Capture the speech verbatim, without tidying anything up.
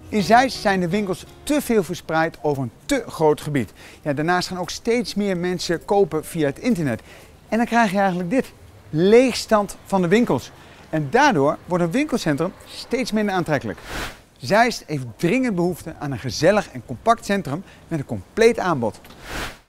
In Zeist zijn de winkels te veel verspreid over een te groot gebied. Ja, daarnaast gaan ook steeds meer mensen kopen via het internet. En dan krijg je eigenlijk dit: leegstand van de winkels. En daardoor wordt een winkelcentrum steeds minder aantrekkelijk. Zeist heeft dringend behoefte aan een gezellig en compact centrum met een compleet aanbod.